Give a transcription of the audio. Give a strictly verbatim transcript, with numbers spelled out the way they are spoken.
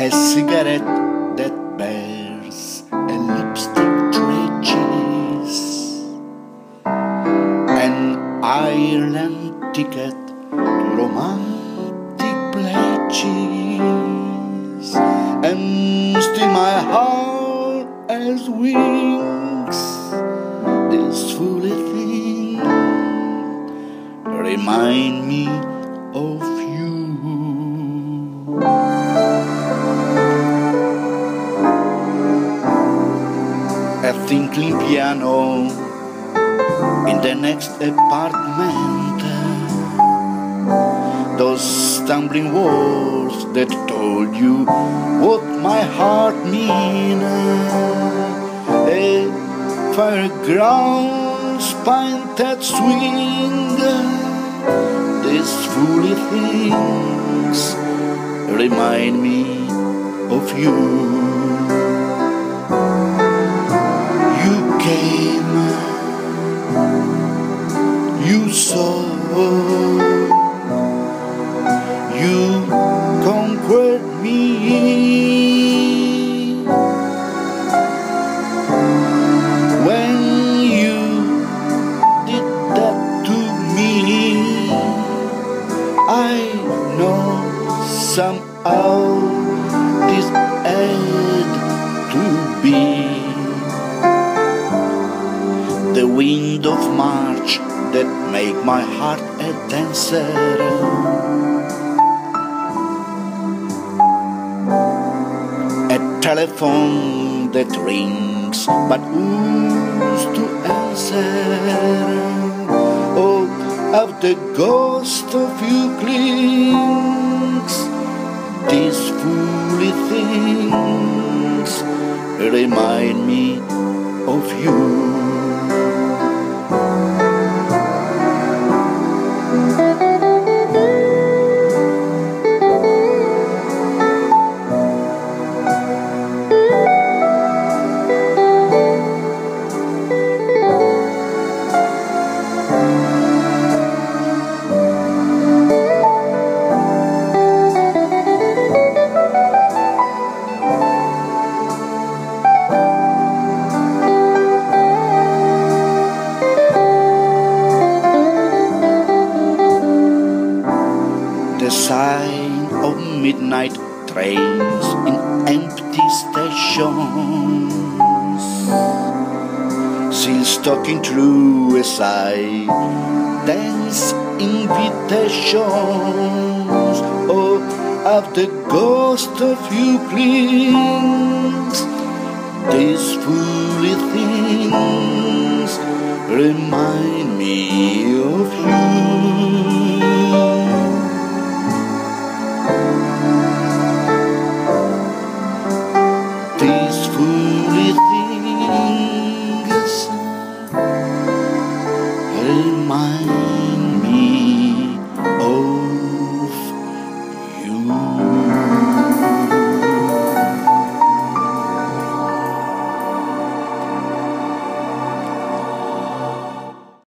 a cigarette that bears a lipstick traces, an Ireland ticket to romantic pledges, and still my heart has wings. This foolish thing remind me of you. A tinkling piano in the next apartment, those stumbling words that told you what my heart mean, a fairground's painted swing. These foolish things remind me of you. You came, you saw, you conquered me. When you did that to me, I know somehow this had to be the wind of March that make my heart a dancer, a telephone that rings but who's to answer? Oh, of the ghost of you clings. These foolish things remind me of you. The sign of midnight trains in empty stations, still stalking through a silence invitations. Oh, of the ghost of you clings. These foolish things remind me of you.